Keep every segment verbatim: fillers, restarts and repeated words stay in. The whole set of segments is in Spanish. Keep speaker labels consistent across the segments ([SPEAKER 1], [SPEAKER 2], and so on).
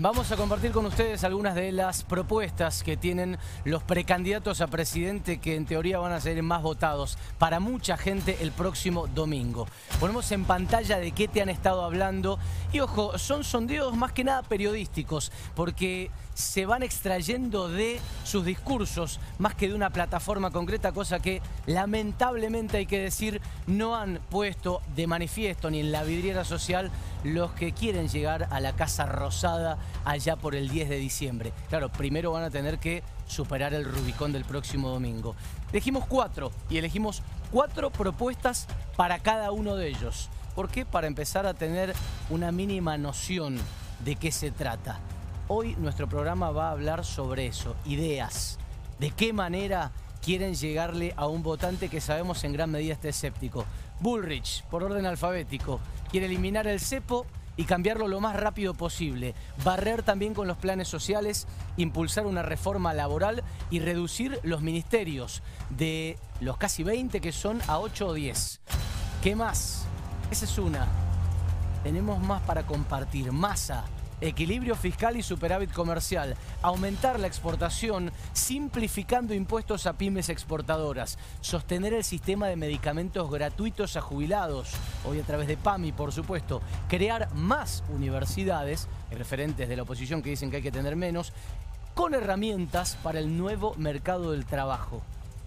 [SPEAKER 1] Vamos a compartir con ustedes algunas de las propuestas que tienen los precandidatos a presidente que en teoría van a ser más votados para mucha gente el próximo domingo. Ponemos en pantalla de qué te han estado hablando y ojo, son sondeos más que nada periodísticos porque se van extrayendo de sus discursos más que de una plataforma concreta, cosa que lamentablemente hay que decir no han puesto de manifiesto ni en la vidriera social los que quieren llegar a la Casa Rosada allá por el diez de diciembre. Claro, primero van a tener que superar el Rubicón del próximo domingo. Elegimos cuatro y elegimos cuatro propuestas para cada uno de ellos. ¿Por qué? Para empezar a tener una mínima noción de qué se trata. Hoy nuestro programa va a hablar sobre eso, ideas. ¿De qué manera quieren llegarle a un votante que sabemos en gran medida está escéptico? Bullrich, por orden alfabético, quiere eliminar el cepo y cambiarlo lo más rápido posible. Barrer también con los planes sociales, impulsar una reforma laboral y reducir los ministerios de los casi veinte que son a ocho o diez. ¿Qué más? Esa es una. Tenemos más para compartir. Massa. Equilibrio fiscal y superávit comercial, aumentar la exportación, simplificando impuestos a pymes exportadoras, sostener el sistema de medicamentos gratuitos a jubilados, hoy a través de PAMI, por supuesto, crear más universidades, referentes de la oposición que dicen que hay que tener menos, con herramientas para el nuevo mercado del trabajo.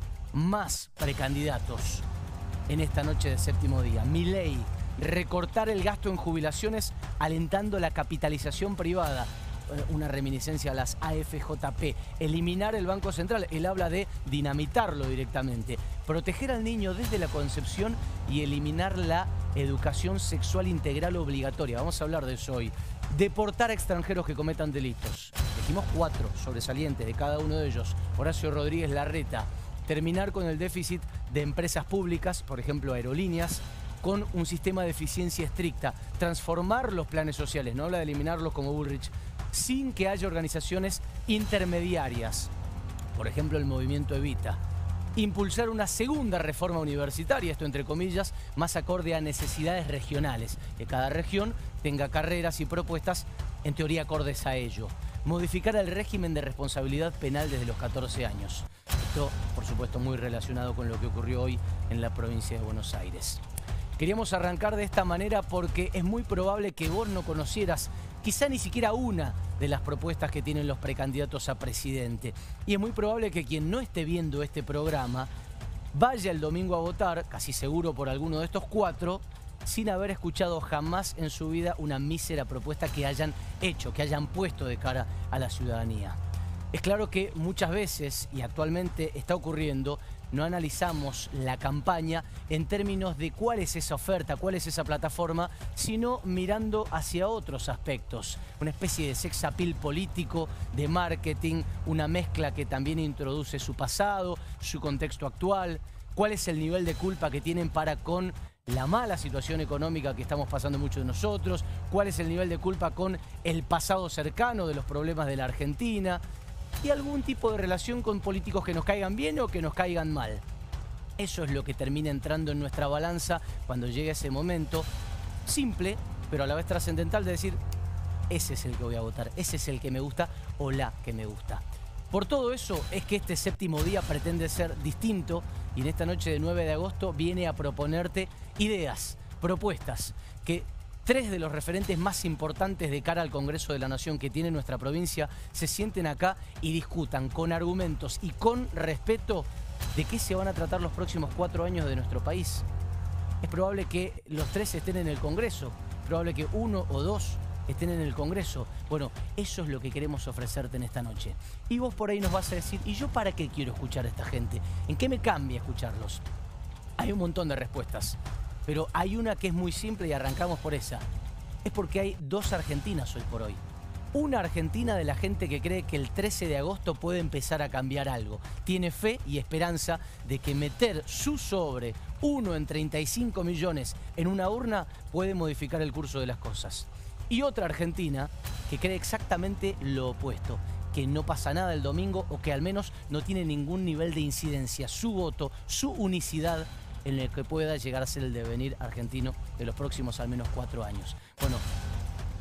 [SPEAKER 1] Más precandidatos en esta noche de séptimo día. Milei. Recortar el gasto en jubilaciones alentando la capitalización privada, una reminiscencia a las A F J P, eliminar el Banco Central, él habla de dinamitarlo directamente, proteger al niño desde la concepción y eliminar la educación sexual integral obligatoria, vamos a hablar de eso hoy, deportar a extranjeros que cometan delitos, elegimos cuatro sobresalientes de cada uno de ellos, Horacio Rodríguez Larreta, terminar con el déficit de empresas públicas, por ejemplo aerolíneas, con un sistema de eficiencia estricta, transformar los planes sociales, no habla de eliminarlos como Bullrich, sin que haya organizaciones intermediarias, por ejemplo el movimiento Evita. Impulsar una segunda reforma universitaria, esto entre comillas, más acorde a necesidades regionales, que cada región tenga carreras y propuestas en teoría acordes a ello. Modificar el régimen de responsabilidad penal desde los catorce años. Esto, por supuesto, muy relacionado con lo que ocurrió hoy en la provincia de Buenos Aires. Queríamos arrancar de esta manera porque es muy probable que vos no conocieras quizá ni siquiera una de las propuestas que tienen los precandidatos a presidente. Y es muy probable que quien no esté viendo este programa vaya el domingo a votar, casi seguro por alguno de estos cuatro, sin haber escuchado jamás en su vida una mísera propuesta que hayan hecho, que hayan puesto de cara a la ciudadanía. Es claro que muchas veces, y actualmente está ocurriendo, no analizamos la campaña en términos de cuál es esa oferta, cuál es esa plataforma, sino mirando hacia otros aspectos. Una especie de sex appeal político, de marketing, una mezcla que también introduce su pasado, su contexto actual, cuál es el nivel de culpa que tienen para con la mala situación económica que estamos pasando muchos de nosotros, cuál es el nivel de culpa con el pasado cercano de los problemas de la Argentina, y algún tipo de relación con políticos que nos caigan bien o que nos caigan mal. Eso es lo que termina entrando en nuestra balanza cuando llega ese momento simple, pero a la vez trascendental de decir, ese es el que voy a votar, ese es el que me gusta o la que me gusta. Por todo eso es que este séptimo día pretende ser distinto y en esta noche de nueve de agosto viene a proponerte ideas, propuestas que tres de los referentes más importantes de cara al Congreso de la Nación que tiene nuestra provincia se sienten acá y discutan con argumentos y con respeto de qué se van a tratar los próximos cuatro años de nuestro país. Es probable que los tres estén en el Congreso, es probable que uno o dos estén en el Congreso. Bueno, eso es lo que queremos ofrecerte en esta noche. Y vos por ahí nos vas a decir, ¿y yo para qué quiero escuchar a esta gente? ¿En qué me cambia escucharlos? Hay un montón de respuestas. Pero hay una que es muy simple y arrancamos por esa. Es porque hay dos Argentinas hoy por hoy. Una Argentina de la gente que cree que el trece de agosto puede empezar a cambiar algo. Tiene fe y esperanza de que meter su sobre, uno en treinta y cinco millones, en una urna puede modificar el curso de las cosas. Y otra Argentina que cree exactamente lo opuesto. Que no pasa nada el domingo o que al menos no tiene ningún nivel de incidencia. Su voto, su unicidad en el que pueda llegar a ser el devenir argentino de los próximos al menos cuatro años. Bueno,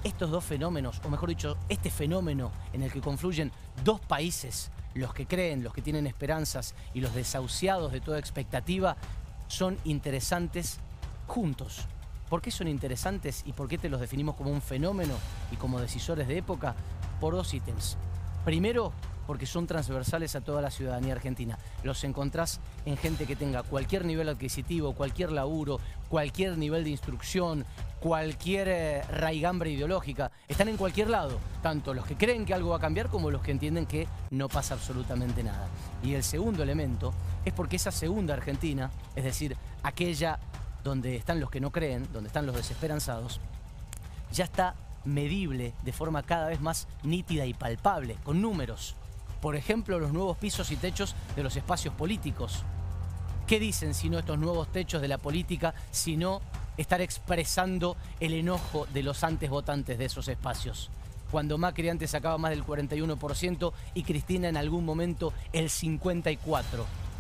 [SPEAKER 1] estos dos fenómenos, o mejor dicho, este fenómeno en el que confluyen dos países, los que creen, los que tienen esperanzas y los desahuciados de toda expectativa, son interesantes juntos. ¿Por qué son interesantes y por qué te los definimos como un fenómeno y como decisores de época? Por dos ítems. Primero, porque son transversales a toda la ciudadanía argentina. Los encontrás en gente que tenga cualquier nivel adquisitivo, cualquier laburo, cualquier nivel de instrucción, cualquier eh, raigambre ideológica. Están en cualquier lado, tanto los que creen que algo va a cambiar como los que entienden que no pasa absolutamente nada. Y el segundo elemento es porque esa segunda Argentina, es decir, aquella donde están los que no creen, donde están los desesperanzados, ya está medible de forma cada vez más nítida y palpable, con números. Por ejemplo, los nuevos pisos y techos de los espacios políticos. ¿Qué dicen si no estos nuevos techos de la política, si no estar expresando el enojo de los antes votantes de esos espacios? Cuando Macri antes sacaba más del cuarenta y uno por ciento y Cristina en algún momento el cincuenta y cuatro por ciento.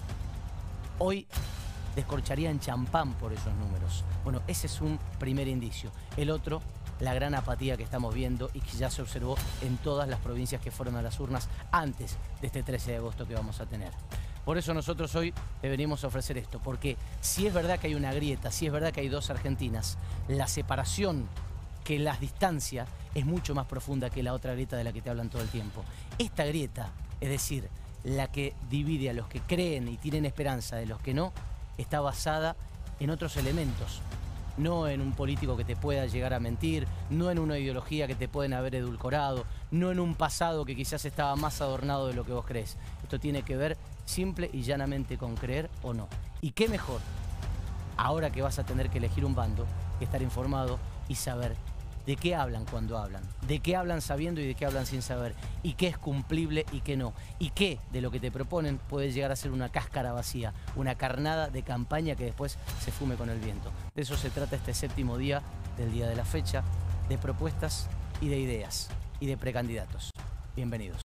[SPEAKER 1] Hoy descorcharían champán por esos números. Bueno, ese es un primer indicio. El otro, la gran apatía que estamos viendo y que ya se observó en todas las provincias que fueron a las urnas antes de este trece de agosto que vamos a tener. Por eso nosotros hoy te venimos a ofrecer esto, porque si es verdad que hay una grieta, si es verdad que hay dos Argentinas, la separación que las distancia es mucho más profunda que la otra grieta de la que te hablan todo el tiempo. Esta grieta, es decir, la que divide a los que creen y tienen esperanza de los que no, está basada en otros elementos. No en un político que te pueda llegar a mentir, no en una ideología que te pueden haber edulcorado, no en un pasado que quizás estaba más adornado de lo que vos crees. Esto tiene que ver simple y llanamente con creer o no. Y qué mejor, ahora que vas a tener que elegir un bando, que estar informado y saber de qué hablan cuando hablan, de qué hablan sabiendo y de qué hablan sin saber, y qué es cumplible y qué no, y qué de lo que te proponen puede llegar a ser una cáscara vacía, una carnada de campaña que después se fume con el viento. De eso se trata este séptimo día del día de la fecha, de propuestas y de ideas y de precandidatos. Bienvenidos.